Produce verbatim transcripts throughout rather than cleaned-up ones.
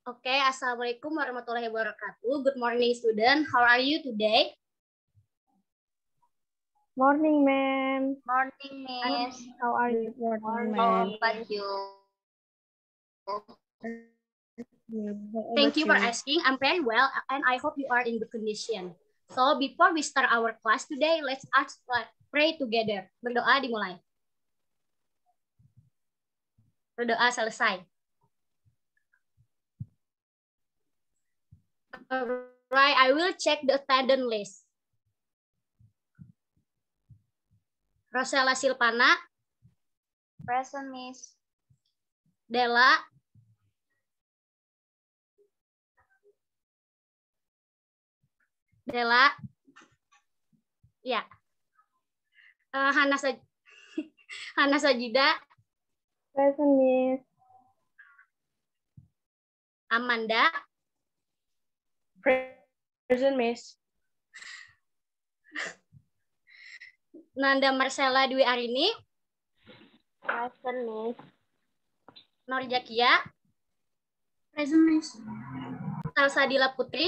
Okay, Assalamualaikum warahmatullahi wabarakatuh. Good morning, student. How are you today? Morning, ma'am. Morning, miss. How are you? Morning, ma'am. How about you? Thank you for asking. I'm very well, and I hope you are in good condition. So, before we start our class today, let's ask, pray together. Berdoa dimulai. Berdoa selesai. Alright, I will check the attendance list. Rosella Silpana. Present, miss. Della. Della. Ya. Uh, Hana Saj Hana Sajida. Present, miss. Amanda. Present, miss. Nanda Marcella Dwi Arini. Present, miss. Nur Jakia. Present, miss. Salsadila Putri.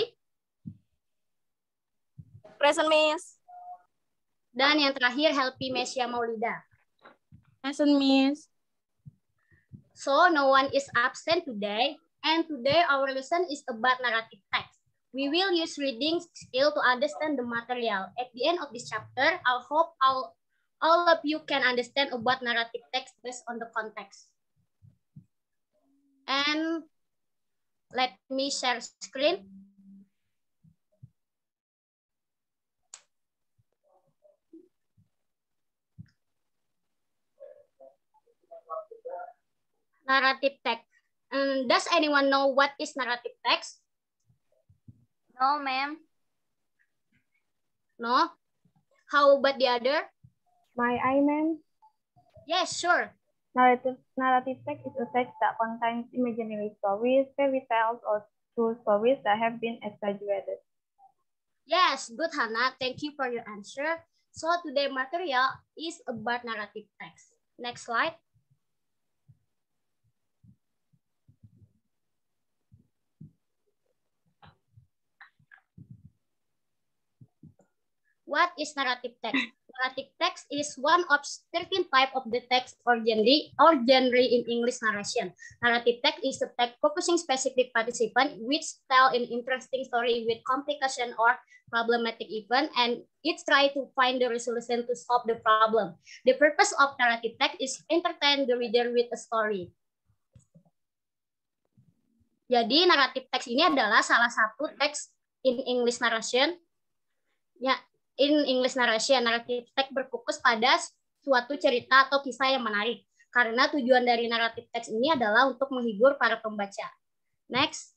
Present, miss. Dan yang terakhir, Helpi Mesia Maulida. Present, miss. So, no one is absent today. And today, our lesson is about narrative text. We will use reading skill to understand the material. At the end of this chapter, I hope all, all of you can understand about narrative text based on the context. And let me share screen. Narrative text. Um, does anyone know what is narrative text? No, ma'am. No? How about the other? My I, ma'am. Yes, sure. Narrative, narrative text is a text that contains imaginary stories, fairy tales, or true stories that have been exaggerated. Yes, good, Hannah. Thank you for your answer. So today material is about narrative text. Next slide. What is narrative text? Narrative text is one of thirteen types of the text or genre or genre in English narration. Narrative text is a text focusing specific participant which tell an interesting story with complication or problematic event, and it try to find the resolution to solve the problem. The purpose of narrative text is entertain the reader with a story. Jadi narrative text ini adalah salah satu teks in English narration. Ya, in English narration, narrative text berfokus pada suatu cerita atau kisah yang menarik. Karena tujuan dari narrative text ini adalah untuk menghibur para pembaca. Next.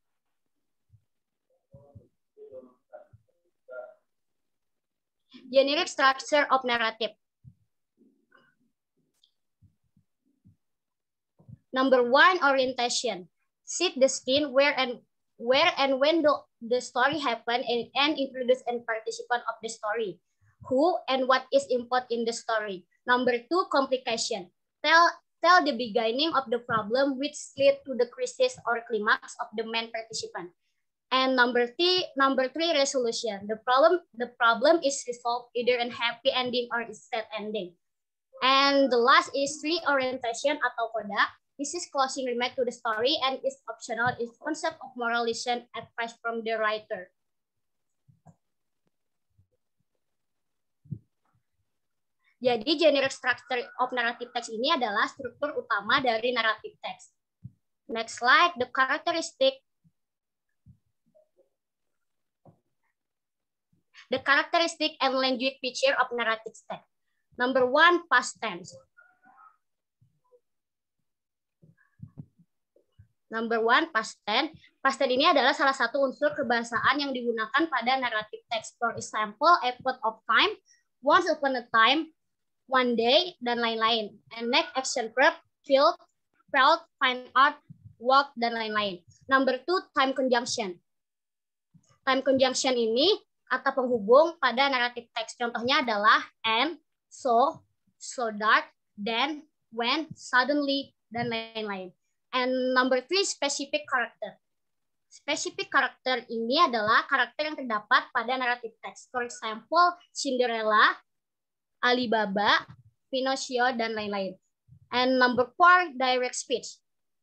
Generic structure of narrative. Number one, orientation. Set the scene where and where and when the, the story happen and, and introduce and participant of the story. Who and what is important in the story. Number two, complication. Tell tell the beginning of the problem which lead to the crisis or climax of the main participant. And number three, number three, resolution. The problem the problem is resolved either in happy ending or sad ending. And the last is reorientation atau coda. This is closing remark to the story and is optional. Is concept of moral lesson advice from the writer. Jadi generic structure of narrative text ini adalah struktur utama dari narrative text. Next slide, the characteristic. The characteristic and language feature of narrative text. Number one, past tense. Number one, past tense. Past tense ini adalah salah satu unsur kebahasaan yang digunakan pada narrative text. For example, a point of time, once upon a time, one day, dan lain-lain. And next, action verb, feel, felt, find out, walk, dan lain-lain. Number two, time conjunction. Time conjunction ini kata penghubung pada narrative text. Contohnya adalah and, so, so that, then, when, suddenly, dan lain-lain. And number three, specific character. Spesifik karakter ini adalah karakter yang terdapat pada naratif teks. For example, Cinderella, Alibaba, Pinocchio, dan lain-lain. And number four, direct speech.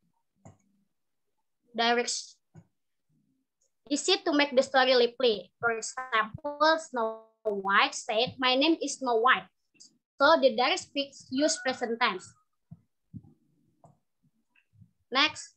Direct easy to make the story lively. For example, Snow White said, "My name is Snow White." So the direct speech use present tense. Next.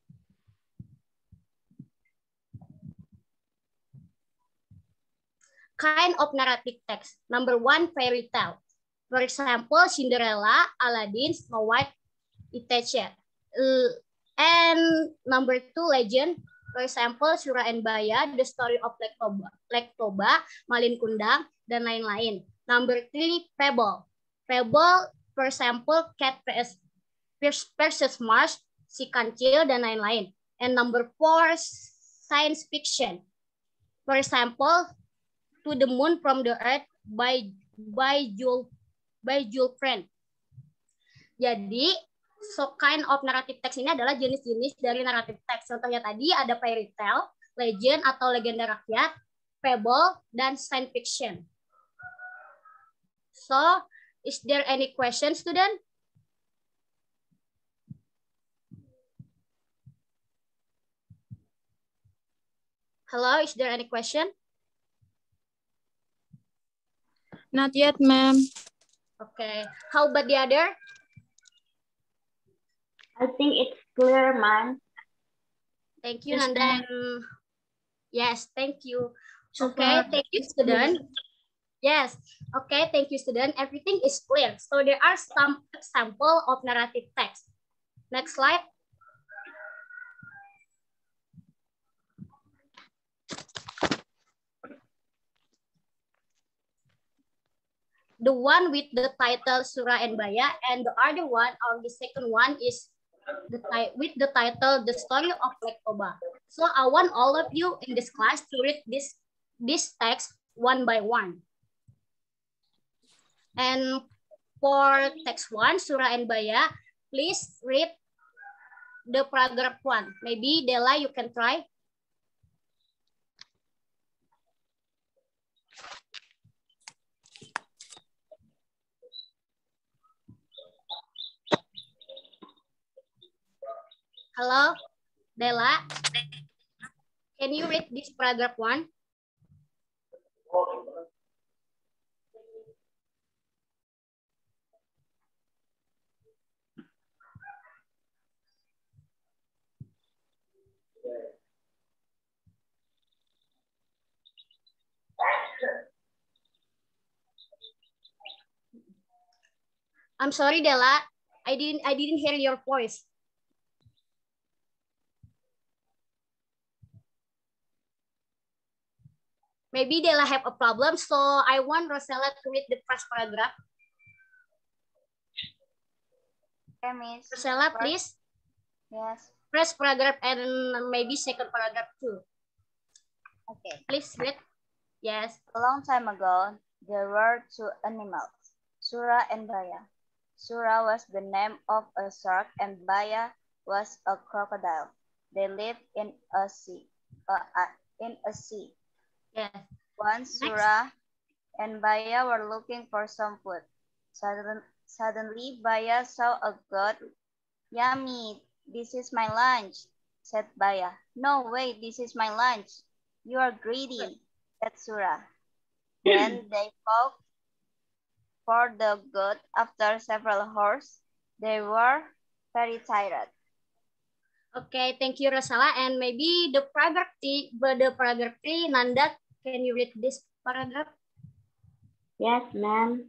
Kind of narrative text. Number one, fairy tale. For example, Cinderella, Aladdin, Snow White, et cetera. And number two, legend. For example, Surah and Baya, the story of Lake Toba, Lake Toba, Malin Kundang, dan lain-lain. Number three, fable. Fable, for example, Cat versus Mars, Si Kancil, dan lain-lain. And number four, science fiction. For example, To the Moon from the Earth by by Jules by Jules Verne. Jadi, so kind of narrative text ini adalah jenis-jenis dari narrative text. Contohnya tadi ada fairy tale, legend atau legenda rakyat, fable, dan science fiction. So, is there any question, student? Hello, is there any question? Not yet, ma'am. Okay. How about the other? I think it's clear, ma'am. Thank you, Yes, Nanda. Yes, thank you. Okay, thank you, student. Yes, okay, thank you, student. Everything is clear. So there are some example of narrative text. Next slide. The one with the title Surah and Baya, and the other one, or the second one, is the with the title The Story of Lake Toba. So I want all of you in this class to read this this text one by one. And for text one, Surah and Baya, please read the paragraph one. Maybe Della, you can try. Hello, Della. Can you read this paragraph one? I'm sorry, Della. I didn't I didn't hear your voice. Maybe Della have a problem, so I want Rosella to read the first paragraph. Okay, miss. Rosella, please. Yes. First paragraph and maybe second paragraph too. Okay. Please read. Yes. A long time ago, there were two animals, Surah and Baya. Surah was the name of a shark and Baya was a crocodile. They lived in a sea. Uh, uh, in a sea. Yes. Once Surah and Baya were looking for some food. Sudden, suddenly, Baya saw a goat. Yummy, this is my lunch, said Baya. No, wait, this is my lunch. You are greedy, said Surah. Then they fought for the goat. After several hours, they were very tired. Okay, thank you, Rosella. And maybe the paragraph three, but the paragraph three, Nanda, can you read this paragraph? Yes, ma'am.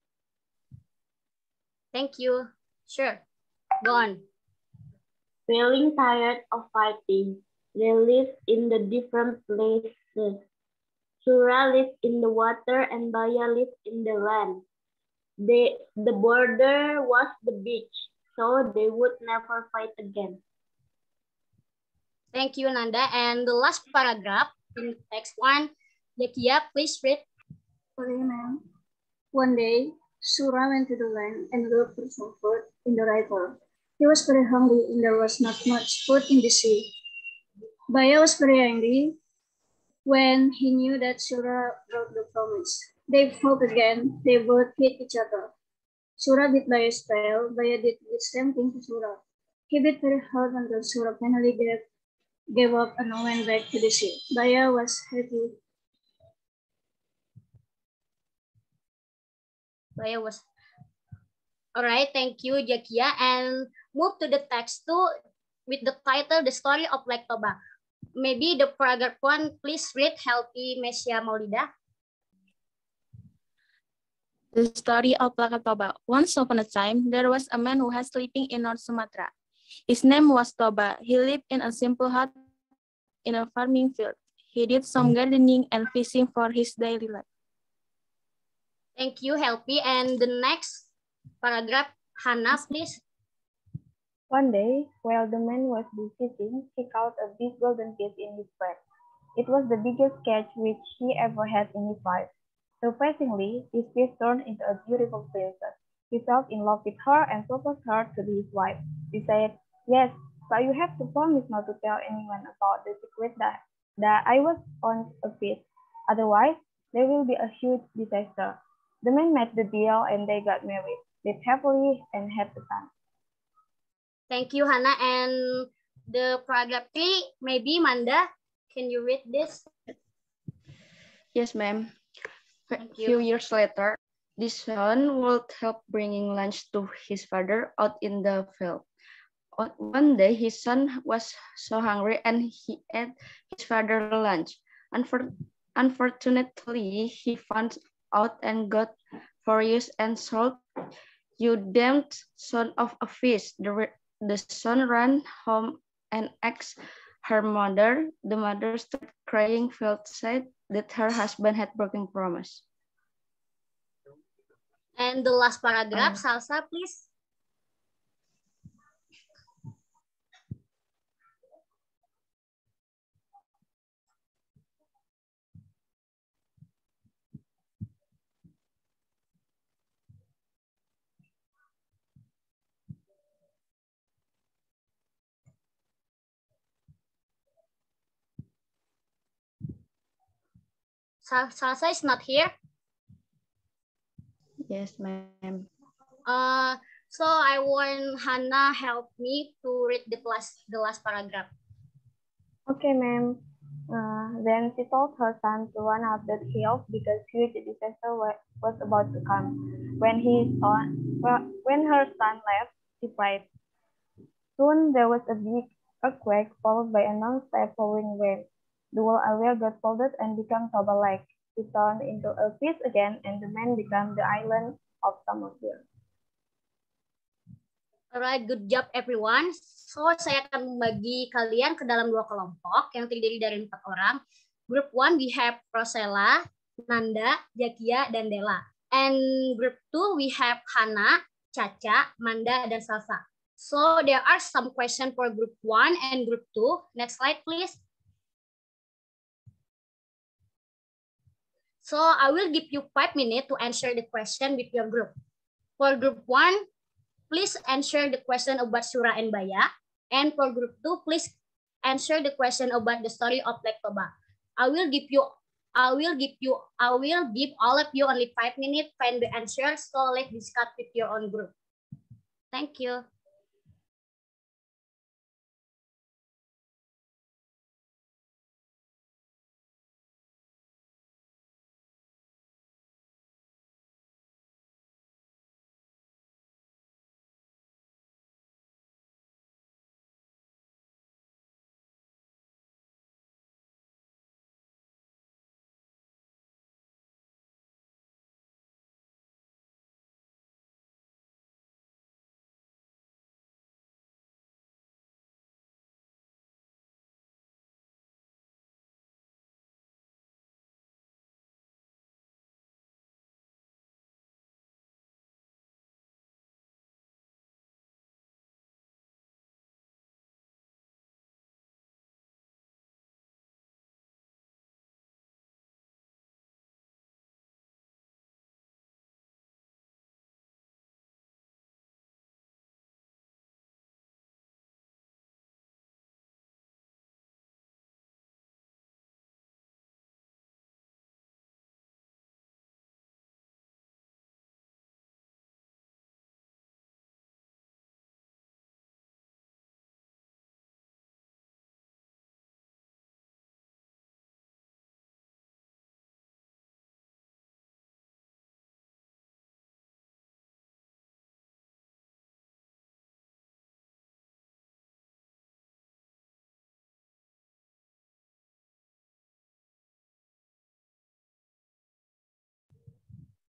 Thank you. Sure. Go on. Feeling tired of fighting, they lived in the different places. Surah lived in the water and Baya lived in the land. They, the border was the beach, so they would never fight again. Thank you, Nanda. And the last paragraph in text one, Yakia, please read. Okay, ma'am. One day, Surah went to the land and looked for some food in the river. He was very hungry and there was not much food in the sea. Baya was very angry when he knew that Shura broke the promise. They fought again. They both hit each other. Shura bit Baya's tail. Baya did the same thing to Shura. He bit very hard until Shura finally gave, gave up and went back to the sea. Baya was happy. Baya was all right. Thank you, Jakia, and move to the text two with the title "The Story of Lake Toba." Maybe the paragraph one, please read, Helpy Mesia Maulida. The story of Lakatoba. Once upon a time, there was a man who was living in North Sumatra. His name was Toba. He lived in a simple hut in a farming field. He did some gardening and fishing for his daily life. Thank you, Helpy. And the next paragraph, Hannah, please. One day, while the man was fishing, he caught a big golden fish in his bag. It was the biggest catch which he ever had in his life. Surprisingly, this fish turned into a beautiful princess. He fell in love with her and proposed her to be his wife. He said, "Yes, but you have to promise not to tell anyone about the secret that, that I was on a fish. Otherwise, there will be a huge disaster." The man made the deal and they got married, lived happily, and had a son. Thank you, Hannah. And the paragraph three, maybe Manda, can you read this? Yes, ma'am. A Thank you. few years later, the son would help bringing lunch to his father out in the field. One day, his son was so hungry and he ate his father's lunch. Unfor unfortunately, he found out and got furious and shouted, "You damned son of a fish!" The, the son ran home and asked her mother. The mother started crying, felt sad that her husband had broken promise. And the last paragraph, Um, Salsa, please. Salsa is not here. Yes, ma'am. Uh, so I want Hannah help me to read the last the last paragraph. Okay, ma'am. Uh, then she told her son to run up the hill because huge disaster wa- was about to come. When he saw, well, when her son left, she cried. Soon there was a big earthquake followed by a non-stop pouring rain. The whole area got flooded and became Toba Lake. It turned into a fish again, and the man became the island of Samosir. Alright, good job everyone. So saya akan membagi kalian ke dalam dua kelompok yang terdiri dari empat orang. Group one we have Rosella, Nanda, Jakia, dan Dela. And group two we have Hana, Caca, Manda, dan Salsa. So there are some questions for group one and group two. Next slide please. So I will give you five minutes to answer the question with your group. For group one, please answer the question about Shura and Baya. And for group two, please answer the question about the story of Lake Toba. I will give you, I will give you, I will give all of you only five minutes to find the answer. So let's discuss with your own group. Thank you.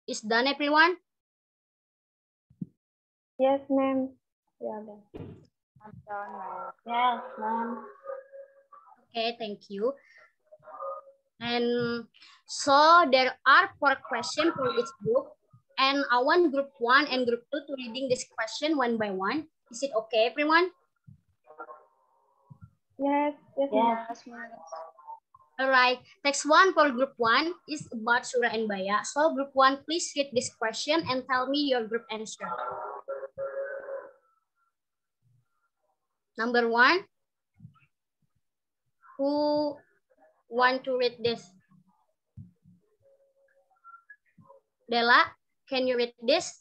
Is done, everyone? Yes, ma'am. Yeah, done. I'm done, ma'am. Yes, ma'am. Okay, thank you. And so there are four questions for each group. And I want group one and group two to reading this question one by one. Is it okay, everyone? Yes, yes, ma'am. Yes, ma'am. All right. Next one for group one is about Surah and Baya. So group one, please read this question and tell me your group answer. Number one, who want to read this? Della, can you read this?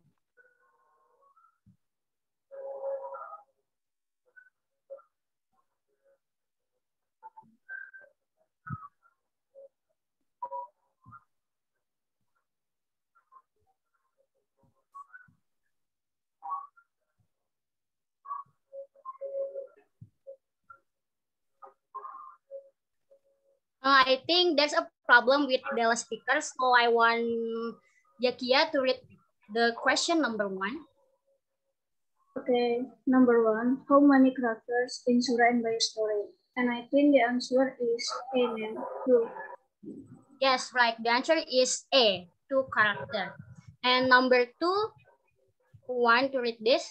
Uh, I think there's a problem with Della speaker, so I want Yakia to read the question number one. Okay, number one, how many characters in Surah and Baya story? And I think the answer is A, ma'am, two. Yes, right. The answer is A, two character. And number two, who want to read this?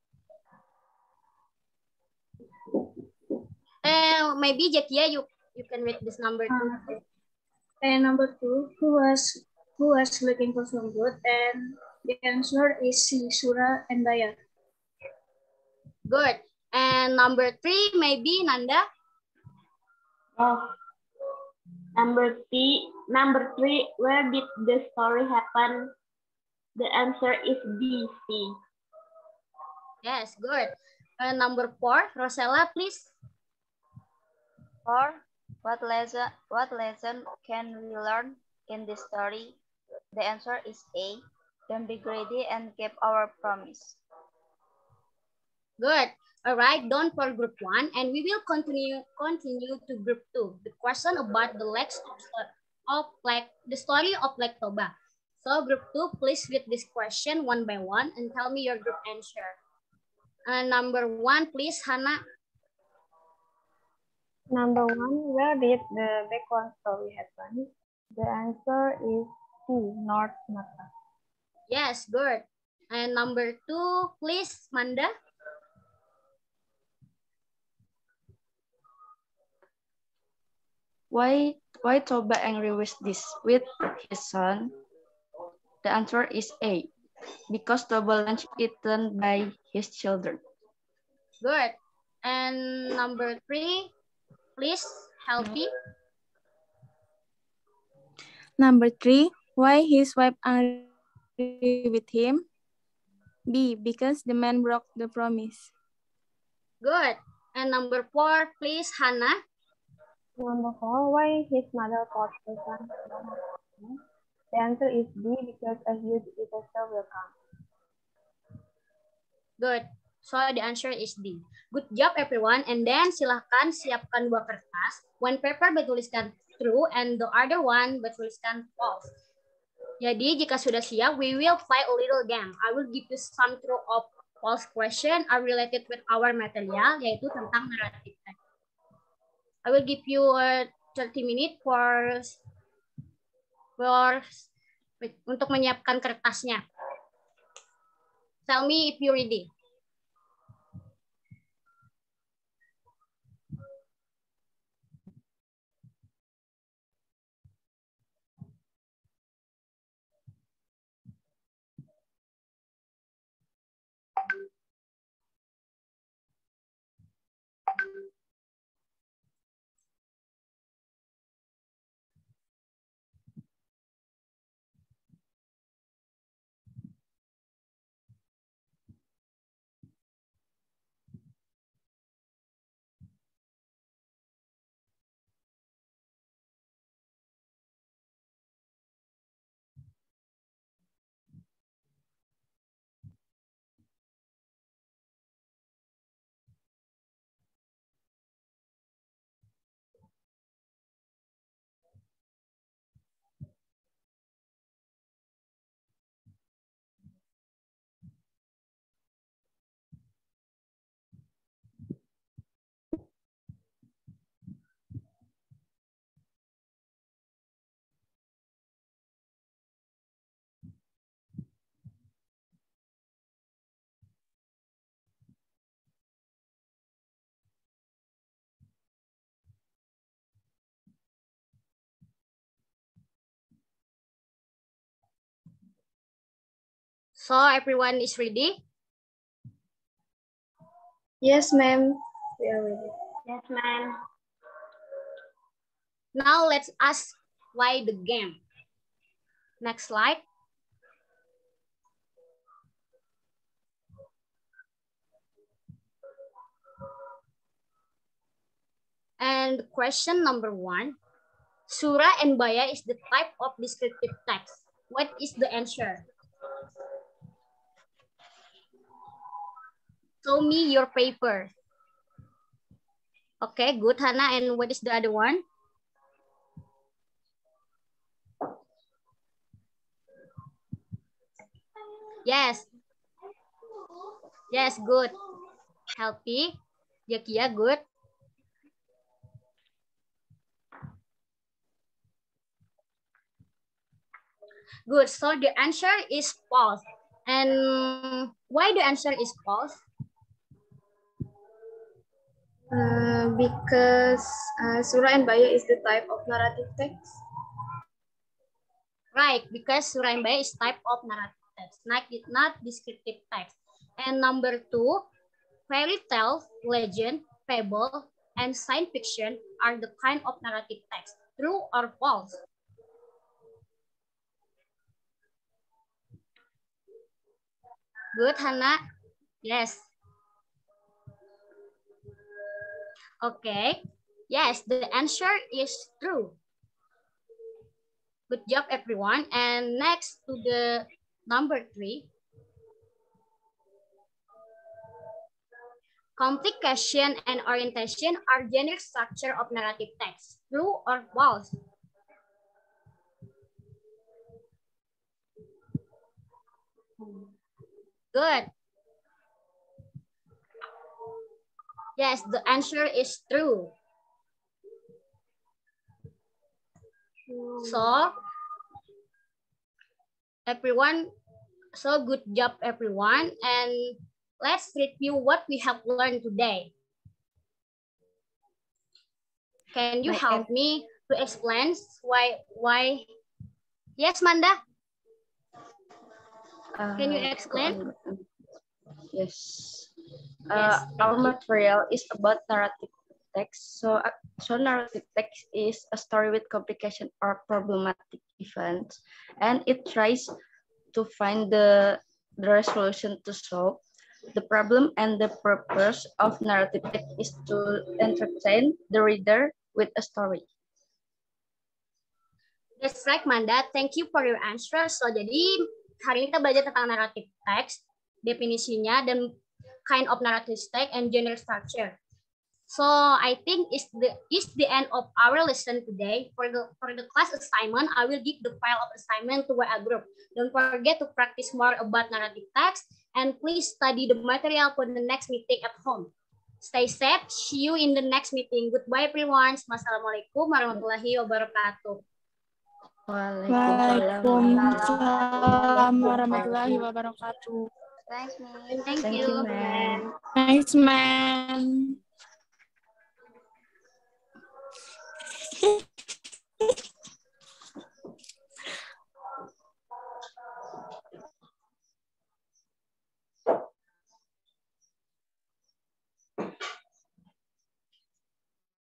Uh, maybe Jakia, you you can read this number two. Uh, okay. And number two, who was who was looking for some good? And the answer is C, Surah and Baya. Good. And number three, maybe Nanda. Oh. Number three, number three, where did the story happen? The answer is B, C. Yes, good. And number four, Rosella, please. Four, what lesson, what lesson can we learn in this story? The answer is A, don't be greedy and keep our promise. Good. All right, done for group one, and we will continue continue to group two. The question about the legs of, of like the story of Lake Toba. So group two, please read this question one by one and tell me your group answer. And number one, please, Hannah. Number one, where did the background story happen? The answer is C, North Sumatra. Yes, good. And number two, please, Manda. Why, why Toba angry with this with his son? The answer is A, because Toba lunch eaten by his children. Good. And number three, please, Healthy. Number three, why his wife angry with him? B, because the man broke the promise. Good. And number four, please, Hannah. Number four, why his mother taught his son? The answer is B, because a huge disaster will come. Good. So the answer is D. Good job, everyone. And then silahkan siapkan dua kertas. One paper bertuliskan true and the other one bertuliskan false. Jadi jika sudah siap, we will play a little game. I will give you some true or false question are related with our material, yaitu tentang narrative text. I will give you a thirty minutes for for untuk menyiapkan kertasnya. Tell me if you ready. So everyone is ready? Yes, ma'am. We are ready. Yes, ma'am. Now let's ask why the game. Next slide. And question number one. Surah and Baya is the type of descriptive text. What is the answer? Show me your paper. Okay, good, Hannah. And what is the other one? Yes. Yes, good. Healthy. Yakia, good. Good. So the answer is false. And why the answer is false? Uh, because uh, Surah and Baya is the type of narrative text. Right, because Surah and Baya is type of narrative text, not, not descriptive text. And number two, fairy tale, legend, fable, and science fiction are the kind of narrative text. True or false? Good, Hannah? Yes. Okay. Yes, the answer is true. Good job, everyone. And next to the number three. Complication and orientation are generic structure of narrative text. True or false? Good. Yes, the answer is true. So, everyone, so good job, everyone. And let's review what we have learned today. Can you help me to explain why, why? Yes, Manda? Uh, Can you explain? Yes. Yes, Uh, our material is about narrative text. So, uh, so narrative text is a story with complication or problematic events, and it tries to find the, the resolution to solve the problem. And the purpose of narrative text is to entertain the reader with a story. That's right, Manda. Thank you for your answer. So, jadi hari ini kita belajar tentang narrative text, definisinya, dan kind of narrative text and genre structure. So, I think it's the is the end of our lesson today. For the for the class assignment, I will give the file of assignment to our group. Don't forget to practice more about narrative text, and please study the material for the next meeting at home. Stay safe. See you in the next meeting. Goodbye, everyone. Wassalamualaikum warahmatullahi wabarakatuh. Waalaikumsalam warahmatullahi wabarakatuh. Thanks, Miss. Thank, Thank you. you, ma'am. Thanks, man.